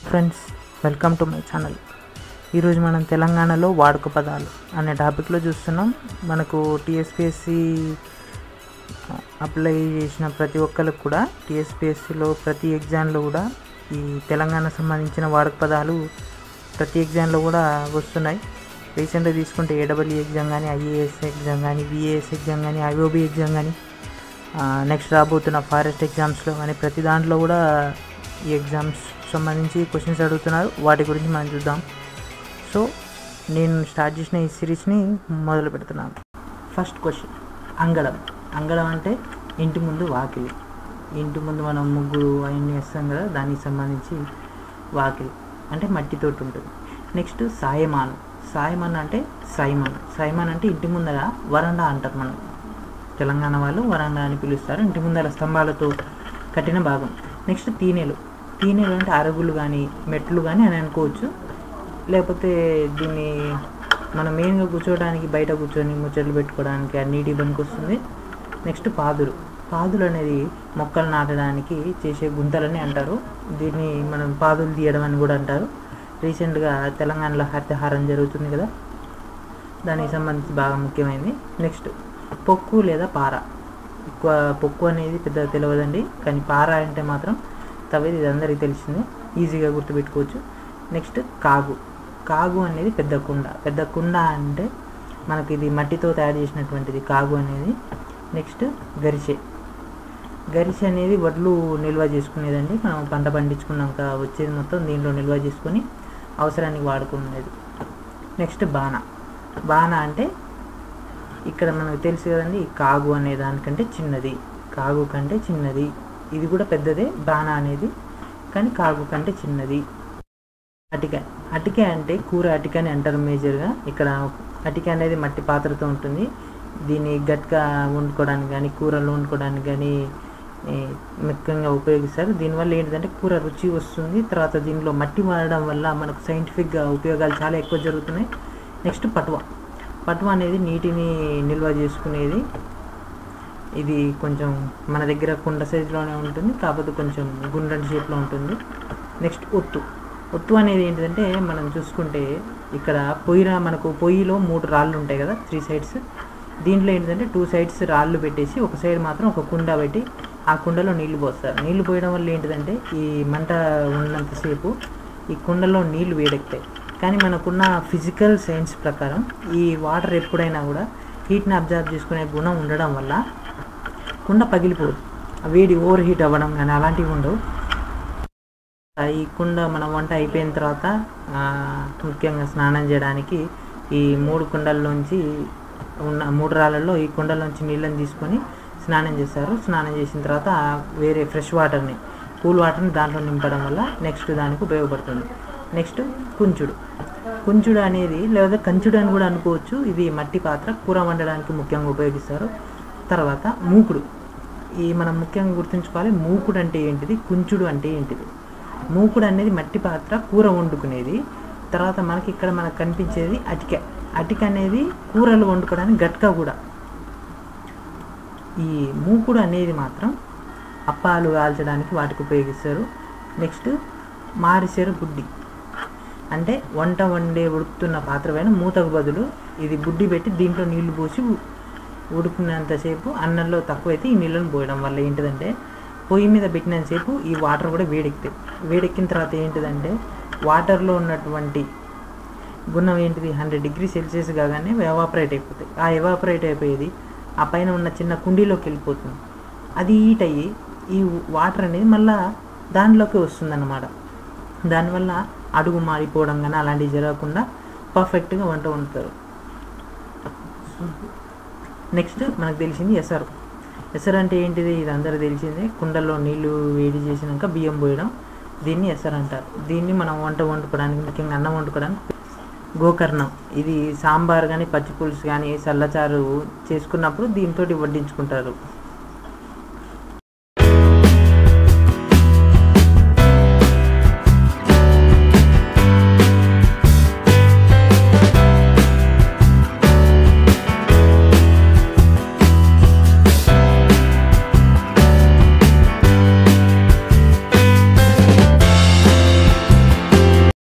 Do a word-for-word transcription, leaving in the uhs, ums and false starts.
Friends, welcome to my channel. ఈరోజు మనం తెలంగాణలో వాడుక పదాలు అనే టాపిక్లో చూస్తున్నాం. మనకు టీఎస్పీఎస్సీ అప్లై చేసిన ప్రతి ఒక్కరికి కూడా టీఎస్పీఎస్సీలో ప్రతి ఎగ్జామ్లో కూడా ఈ తెలంగాణ సంబంధించిన వాడుక పదాలు ప్రతి ఎగ్జామ్లో కూడా వస్తున్నాయి. రీసెంట్గా తీసుకుంటే ఏడబ్ల్యూ ఎగ్జామ్ కానీ, ఐఏఎస్ ఎగ్జామ్ కానీ, విఏఎస్ ఎగ్జామ్ కానీ, ఐఓబీ ఎగ్జామ్ కానీ, నెక్స్ట్ రాబోతున్న ఫారెస్ట్ ఎగ్జామ్స్లో కానీ ప్రతి దాంట్లో కూడా ఈ ఎగ్జామ్స్ సంబంధించి క్వశ్చన్స్ అడుగుతున్నారు. వాటి గురించి మనం చూద్దాం. సో నేను స్టార్ట్ చేసిన ఈ సిరీస్ని మొదలు పెడుతున్నాను. First question, అంగళం. అంగళం అంటే ఇంటి ముందు వాకిలి. ఇంటి ముందు మనం ముగ్గురు అవన్నీ వేస్తాం కదా, దానికి సంబంధించి వాకిలి అంటే మట్టితోటి ఉంటుంది. నెక్స్ట్ సాయమాను. సాయమాన్ అంటే సైమన్. సైమన్ అంటే ఇంటి ముందర వరండా అంటారు. మనం తెలంగాణ వాళ్ళు వరండా అని పిలుస్తారు. ఇంటి ముందర స్తంభాలతో కట్టిన భాగం. నెక్స్ట్ తీనెలు. తీనెలు అంటే అరుగులు కానీ మెట్లు కానీ అని అనుకోవచ్చు. లేకపోతే దీన్ని మనం మెయిన్గా కూర్చోవడానికి, బయట కూర్చొని ముచ్చట్లు పెట్టుకోవడానికి అన్నిటి పనికి వస్తుంది. నెక్స్ట్ పాదులు. పాదులు అనేది మొక్కలు నాటడానికి చేసే గుంతలని అంటారు. దీన్ని మనం పాదులు తీయడం అని కూడా అంటారు. రీసెంట్గా తెలంగాణలో హరితహారం జరుగుతుంది కదా, దానికి సంబంధించి బాగా ముఖ్యమైనది. నెక్స్ట్ పొక్కు లేదా పార. ఎక్కువ పొక్కు అనేది పెద్దగా తెలియదండి, కానీ పార అంటే మాత్రం తవ్వేది. ఇది అందరికీ తెలిసిందే, ఈజీగా గుర్తుపెట్టుకోవచ్చు. నెక్స్ట్ కాగు. కాగు అనేది పెద్ద కుండ. పెద్ద కుండ అంటే మనకి ఇది మట్టితో తయారు చేసినటువంటిది కాగు అనేది. నెక్స్ట్ గరిసె. గరిసె అనేది వడ్లు నిల్వ చేసుకునేదండి. మనం పంట పండించుకున్నాక వచ్చేది మొత్తం దీంట్లో నిల్వ చేసుకొని అవసరానికి వాడుకునేది. నెక్స్ట్ బాణ. బాణ అంటే ఇక్కడ మనకు తెలుసు కదండి, ఈ కాగు అనే దానికంటే చిన్నది. కాగు కంటే చిన్నది. ఇది కూడా పెద్దదే బాణ అనేది, కానీ కాగు కంటే చిన్నది. అటిక. అటిక అంటే కూర అటిక అని అంటారు మేజర్గా. ఇక్కడ అటిక అనేది మట్టి పాత్రతో ఉంటుంది. దీన్ని గట్గా వండుకోవడానికి కానీ, కూరలు వండుకోవడానికి కానీ ముఖ్యంగా ఉపయోగిస్తారు. దీనివల్ల ఏంటంటే కూర రుచి వస్తుంది. తర్వాత దీనిలో మట్టి వాడడం వల్ల మనకు సైంటిఫిక్గా ఉపయోగాలు చాలా ఎక్కువ జరుగుతున్నాయి. నెక్స్ట్ పటువ. పటువ అనేది నీటిని నిల్వ చేసుకునేది. ఇది కొంచెం మన దగ్గర కుండ సైజులోనే ఉంటుంది, కాకపోతే కొంచెం గుండ్రటి షేప్లో ఉంటుంది. నెక్స్ట్ ఒత్తు. ఒత్తు అనేది ఏంటంటే మనం చూసుకుంటే ఇక్కడ పొయ్యిరా మనకు పొయ్యిలో మూడు రాళ్ళు ఉంటాయి కదా, త్రీ సైడ్స్. దీంట్లో ఏంటంటే టూ సైడ్స్ రాళ్ళు పెట్టేసి ఒక సైడ్ మాత్రం ఒక కుండ పెట్టి ఆ కుండలో నీళ్లు పోస్తారు. నీళ్లు పోయడం వల్ల ఏంటిదంటే ఈ మంట ఉన్నంతసేపు ఈ కుండలో నీళ్లు వేడెక్కుతాయి. కానీ మనకున్న ఫిజికల్ సైన్స్ ప్రకారం ఈ వాటర్ ఎప్పుడైనా కూడా హీట్ని అబ్జర్వ్ చేసుకునే గుణం ఉండడం వల్ల కుండ పగిలిపోదు. వేడి ఓవర్ హీట్ అవ్వడం కానీ అలాంటివి ఉండవు. ఈ కుండ మన వంట అయిపోయిన తర్వాత ముఖ్యంగా స్నానం చేయడానికి ఈ మూడు కుండల్లోంచి ఉన్న మూడు రాళ్ళల్లో ఈ కుండలోంచి నీళ్ళని తీసుకొని స్నానం చేస్తారు. స్నానం చేసిన తర్వాత వేరే ఫ్రెష్ వాటర్ని, కూల్ వాటర్ని దాంట్లో నింపడం వల్ల నెక్స్ట్ దానికి ఉపయోగపడుతుంది. నెక్స్ట్ కుంచుడు. కుంచుడు అనేది లేదా కంచుడు అని కూడా అనుకోవచ్చు. ఇది మట్టి పాత్ర, కూర వండడానికి ముఖ్యంగా ఉపయోగిస్తారు. తర్వాత మూకుడు. ఈ మనం ముఖ్యంగా గుర్తుంచుకోవాలి, మూకుడు అంటే ఏంటిది, కుంచుడు అంటే ఏంటిది. మూకుడు అనేది మట్టి పాత్ర, కూర వండుకునేది. తర్వాత మనకి ఇక్కడ మనకు కనిపించేది అటిక. అటిక అనేది కూరలు వండుకోవడానికి గట్క కూడా. ఈ మూకుడు అనేది మాత్రం అప్పాలు కాల్చడానికి వాటికి ఉపయోగిస్తారు. నెక్స్ట్ మారిసేరు బుడ్డి. అంటే వంట వండే ఉడుకుతున్న పాత్ర పైన మూతకు బదులు ఇది బుడ్డి పెట్టి దీంట్లో నీళ్లు పోసి ఉడుకున్నంతసేపు అన్నంలో తక్కువైతే ఈ నీళ్ళను పోయడం వల్ల ఏంటిదంటే పొయ్యి మీద పెట్టినంతసేపు ఈ వాటర్ కూడా వేడెక్కుతాయి. వేడెక్కిన తర్వాత ఏంటిదంటే వాటర్లో ఉన్నటువంటి గుణం ఏంటిది, హండ్రెడ్ డిగ్రీ సెల్సియస్ కాగానే ఎవాపరేట్ అయిపోతాయి. ఆ ఎవాపరేట్ అయిపోయేది ఆ పైన ఉన్న చిన్న కుండీలోకి వెళ్ళిపోతుంది. అది హీట్ అయ్యి ఈ వాటర్ అనేది మళ్ళీ దానిలోకి వస్తుంది అన్నమాట. దానివల్ల అడుగు మారిపోవడం కానీ అలాంటివి జరగకుండా పర్ఫెక్ట్గా వంట వండుతారు. నెక్స్ట్ మనకు తెలిసింది ఎసరు. ఎసరు అంటే ఏంటిది, ఇది అందరూ తెలిసిందే. కుండల్లో నీళ్లు వేడి చేసినాక బియ్యం పోయడం, దీన్ని ఎసరు అంటారు. దీన్ని మనం వంట వండుకోవడానికి, ముఖ్యంగా అన్నం వండుకోవడానికి. గోకర్ణం. ఇది సాంబార్ కానీ, పచ్చి పులుసు కానీ, చల్లచారు చేసుకున్నప్పుడు దీంతో వడ్డించుకుంటారు.